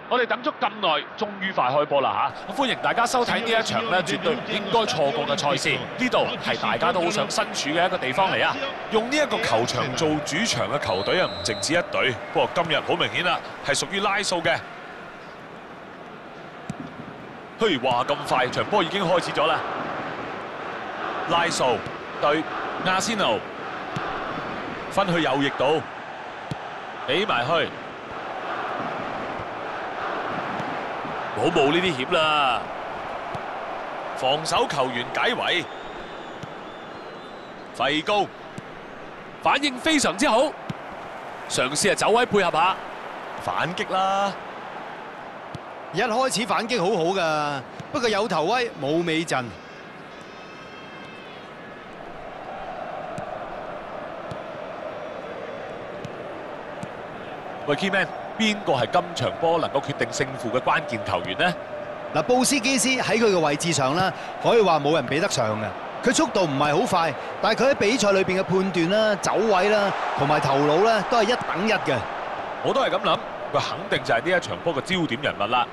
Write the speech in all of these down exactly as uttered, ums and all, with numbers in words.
我哋等咗咁耐，終於快開波啦嚇！歡迎大家收睇呢一場咧，絕對唔應該錯過嘅賽事。呢度係大家都好想身處嘅一個地方嚟啊！用呢一個球場做主場嘅球隊啊，唔淨止一隊。不過今日好明顯啦，係屬於拉素嘅。嘿，話咁快，場波已經開始咗啦！拉素對亞仙奴，分去右翼度，俾埋去。 冇冒呢啲險啦！防守球員解圍，費高反應非常之好，嘗試係走位配合下反擊啦。 一開始反擊好好㗎，不過有頭威冇尾陣。 喂 ，Keyman。 邊個係今場波能夠決定勝負嘅關鍵球員呢？ 嗱，布斯基斯喺佢嘅位置上啦，可以話冇人比得上嘅。佢速度唔係好快，但係佢喺比賽裏邊嘅判斷啦、走位啦，同埋頭腦咧，都係一等一嘅。 我都係咁諗，佢肯定就係呢一場波嘅焦點人物啦。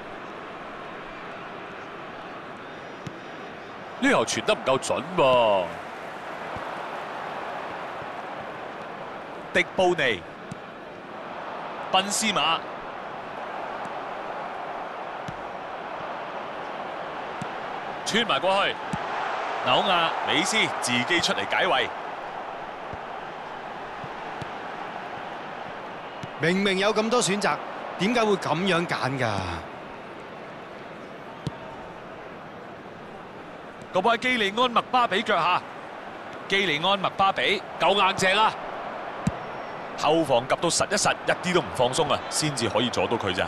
呢球傳得唔夠準噃，迪布尼。 賓斯馬穿埋過去，紐亞美斯自己出嚟解圍， 明明有咁多選擇，點解會咁樣揀㗎？ 個波喺基利安麥巴比腳下，基利安麥巴比夠硬淨啦。 後防及到實一實，一啲都唔放鬆啊，先至可以阻到佢咋。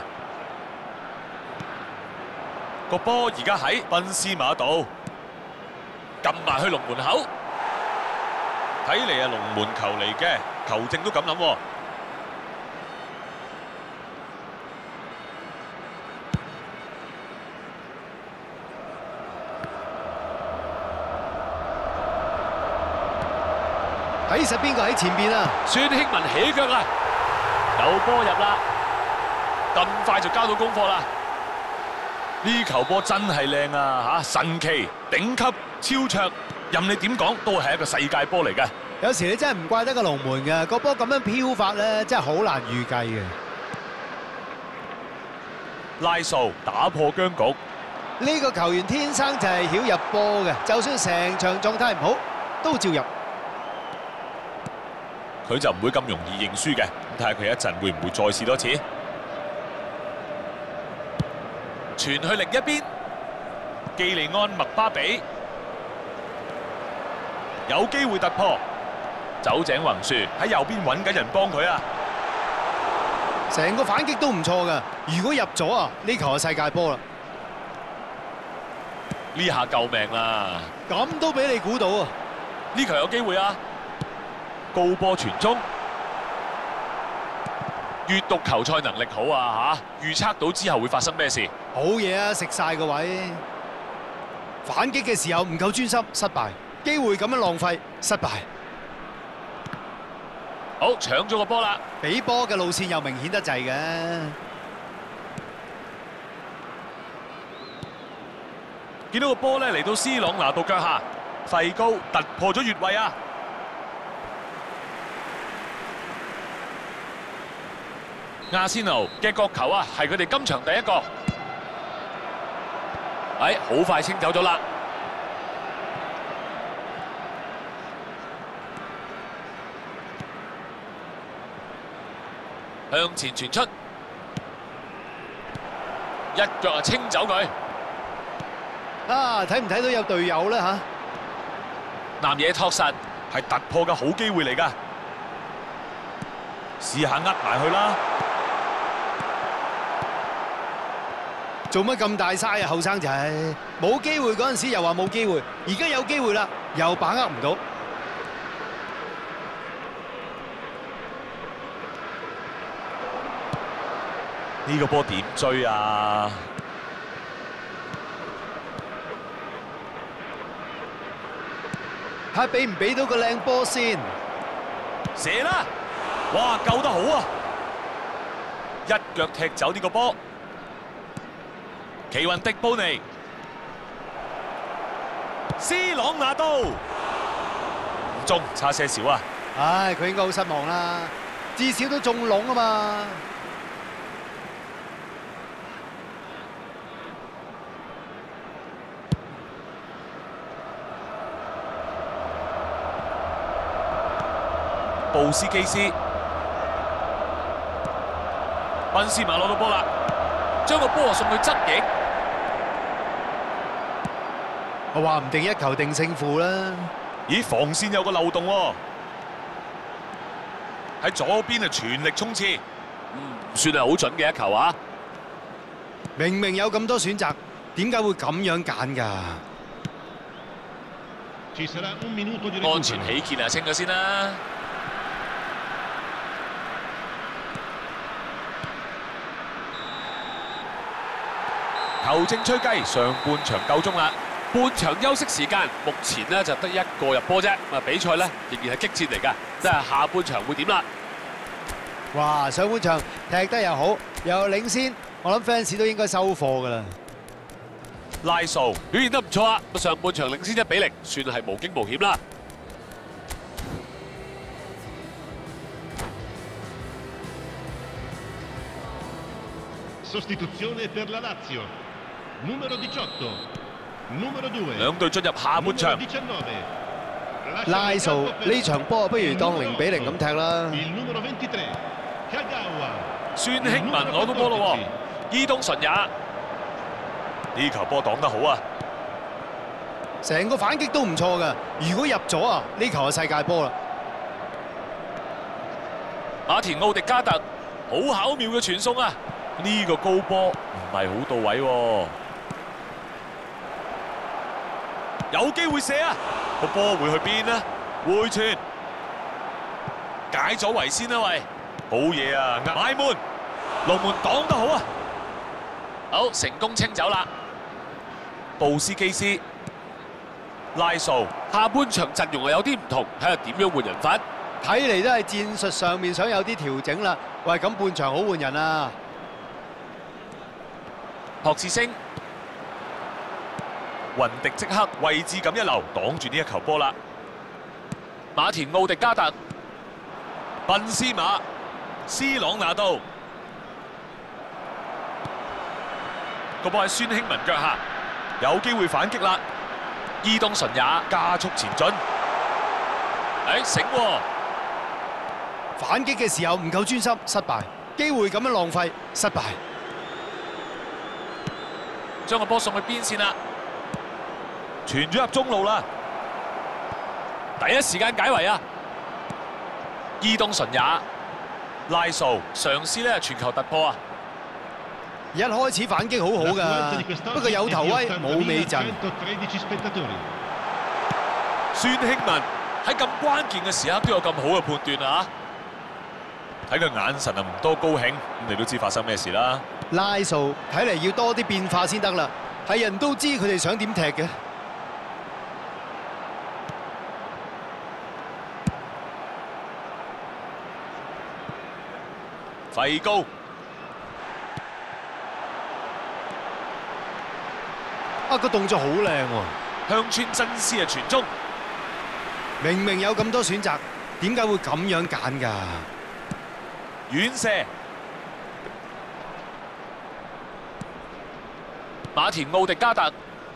個波而家喺賓斯馬度，撳埋去龍門口。睇嚟係龍門球嚟嘅，球證都咁諗喎。 睇實邊個喺前邊啊？ 孫興文起腳啊，有波入啦！咁快就交到功課啦！呢球波真係靚啊嚇，神奇、頂級、超卓，任你點講都係一個世界波嚟嘅。 有時你真係唔怪得個龍門嘅，個波咁樣飄法咧，真係好難預計嘅。 拉素打破僵局， 呢個球員天生就係曉入波嘅，就算成場狀態唔好，都照入。 佢就唔會咁容易認輸嘅，睇下佢一陣會唔會再試多次。傳去另一邊，基利安麥巴比有機會突破，走井橫樹喺右邊揾緊人幫佢啊！ 成個反擊都唔錯㗎，如果入咗啊，呢球係世界波啦！ 呢下救命啦！ 咁都俾你估到啊！ 呢球有機會啊！ 高波傳中，閱讀球賽能力好啊嚇！預測到之後會發生咩事？ 好嘢啊！食晒個位，反擊嘅時候唔夠專心，失敗。機會咁樣浪費，失敗。 好，搶咗個波啦！ 俾波嘅路線又明顯得滯嘅。 見到個波咧嚟到 C 朗拿度腳下，費高突破咗越位啊！ 亞仙奴嘅角球啊，係佢哋今場第一個，哎，好快清走咗啦！向前傳出，一腳啊清走佢。 啊，睇唔睇到有隊友咧嚇？ 南野拓實係突破嘅好機會嚟㗎，試下呃埋去啦！ 做乜咁大嘥啊，後生仔！冇機會嗰陣時又話冇機會，而家有機會啦，又把握唔到。 呢個波點追啊？ 睇俾唔俾到個靚波先。 射啦！哇，救得好啊！一腳踢走呢個波。 奇雲迪布尼、斯朗拿度，唔中，差些少啊！ 唉，佢應該好失望啦，至少都中籠啊嘛。 布斯基斯、賓斯馬攞到波啦，將個波送去側翼。 我話唔定一球定勝負啦。 咦，防線有個漏洞喎，喺左邊啊全力衝刺，嗯，唔算係好準嘅一球啊！ 明明有咁多選擇，點解會咁樣揀㗎？ 安全起見啊，清咗先啦。球證吹雞，上半場夠鐘啦。半場休息時間，目前呢就得一個入波啫。啊，比賽呢仍然係激戰嚟㗎，即係下半場會點啦？ 哇！上半場踢得又好，又領先，我諗 fans 都應該收貨㗎啦。 拉素表現得唔錯啊！上半場領先一比零，算係無驚無險啦。 Sostituzione per la Lazio. Numero diciotto. Numero due. 兩隊進入下半場。 拉素呢場波不如當零比零咁踢啦。 孫興文攞到波咯喎，伊東純也呢球波擋得好啊！ 成個反擊都唔錯㗎，如果入咗啊，呢球係世界波啦。 馬田奧迪加特好巧妙嘅傳送啊！呢個高波唔係好到位喎，有機會射啊！個波會去邊呢？回傳解咗圍先啦，喂，好嘢啊！埋門，龍門擋得好啊！好，成功清走啦。布斯基斯、拉素，下半場陣容係有啲唔同，睇下點樣換人法。 睇嚟都係戰術上面想有啲調整啦。喂，咁半場好換人啊！ 學士星、雲迪即刻位置咁一流，擋住呢一球波啦。馬田奧迪加特、賓斯馬、斯朗拿度，個波喺孫興文腳下，有機會反擊啦。伊東純也加速前進，誒醒喎！ 反擊嘅時候唔夠專心，失敗。機會咁樣浪費，失敗。 將個波送去邊線啦，傳咗入中路啦，第一時間解圍啊！伊東純也、拉素嘗試咧傳球突破啊！ 一開始反擊好好㗎，不過有頭威冇尾陣。 孫興文喺咁關鍵嘅時刻都有咁好嘅判斷啊！睇佢眼神啊唔多高興，咁你都知發生咩事啦。 拉素睇嚟要多啲變化先得啦，係人都知佢哋想點踢嘅。 費高啊，個動作好靚喎， 向村真絲啊傳中， 明明有咁多選擇，點解會咁樣揀㗎？ 遠射，馬田奧迪加特、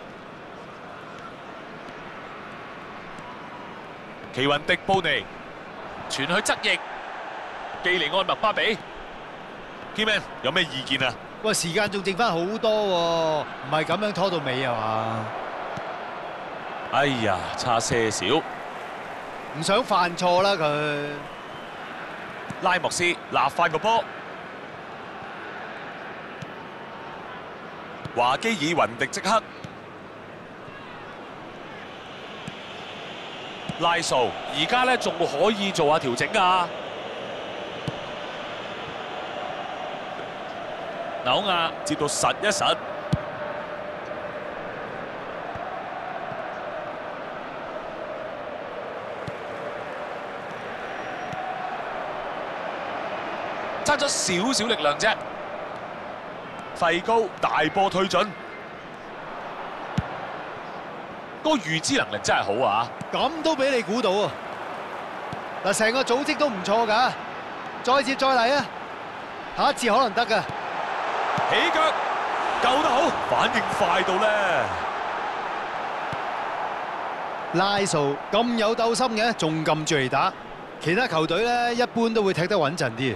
奇雲迪布尼傳去側翼，基尼安麥巴比 ，Kman 有咩意見啊？ 喂，時間仲剩翻好多喎，唔係咁樣拖到尾啊嘛？ 哎呀，差些少， 唔想犯錯啦佢。 拉莫斯立翻個波，華基爾雲迪即刻，拉素而家咧仲可以做下調整㗎。紐亞接到實一實，差咗少少力量啫。 費高大波推進，個預知能力真係好啊！ 咁都俾你估到啊！嗱，成個組織都唔錯㗎，再接再厲啊！下一次可能得㗎。 起腳救得好，反應快到咧！ 拉素咁有鬥心嘅，仲撳住嚟打，其他球隊咧一般都會踢得穩陣啲。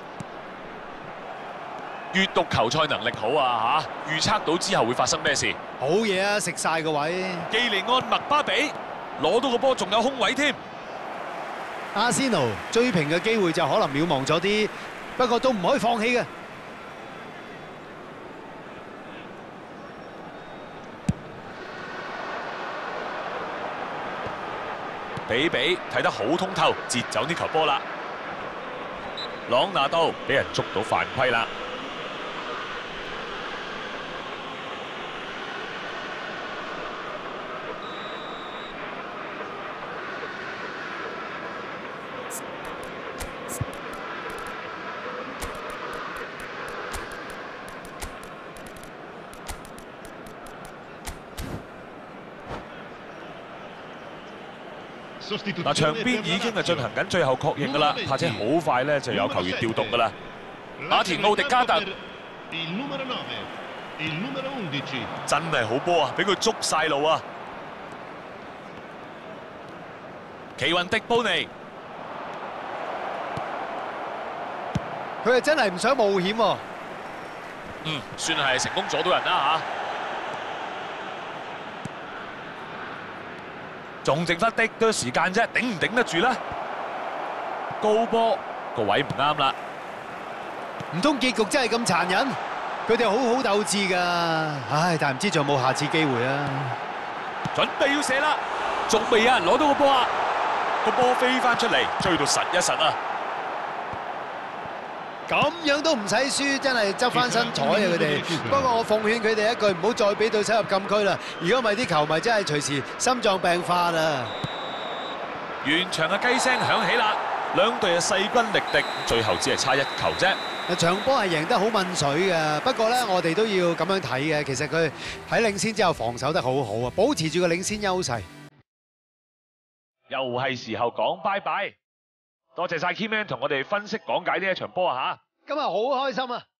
閱讀球賽能力好啊嚇，預測到之後會發生咩事。 好嘢啊，食晒個位。 基利安麥巴比攞到個波，仲有空位添。 阿仙奴追平嘅機會就可能渺茫咗啲，不過都唔可以放棄嘅。 比比睇得好通透，截走呢球波啦。朗拿度俾人捉到犯規啦。嗱，場邊已經係進行緊最後確認㗎啦，怕且好快咧就有球員調動㗎啦。馬田奧迪加特真係好波啊，俾佢捉晒路啊！奇雲迪布尼， 佢係真係唔想冒險喎。 嗯，算係成功阻到人啦嚇。仲剩翻啲多時間啫，頂唔頂得住咧？高波個位唔啱啦， 唔通結局真係咁殘忍？佢哋好好鬥志㗎，唉！但係唔知仲有冇下次機會啊？ 準備要射啦，仲未有人攞到個波啊！個波飛翻出嚟，追到實一實啊！ 咁樣都唔使輸，真係執翻身彩啊！佢哋。不過我奉勸佢哋一句，唔好再俾對手入禁區啦。如果唔係，啲球迷真係隨時心臟病發啦。 完場嘅雞聲響起啦，兩隊係勢均力敵，最後只係差一球啫。 嗱，場波係贏得好問水嘅，不過咧我哋都要咁樣睇嘅。其實佢喺領先之後防守得好好啊，保持住個領先優勢。 又係時候講拜拜。多謝晒 Keyman 同我哋分析講解呢一場波啊嚇！ 今日好開心啊！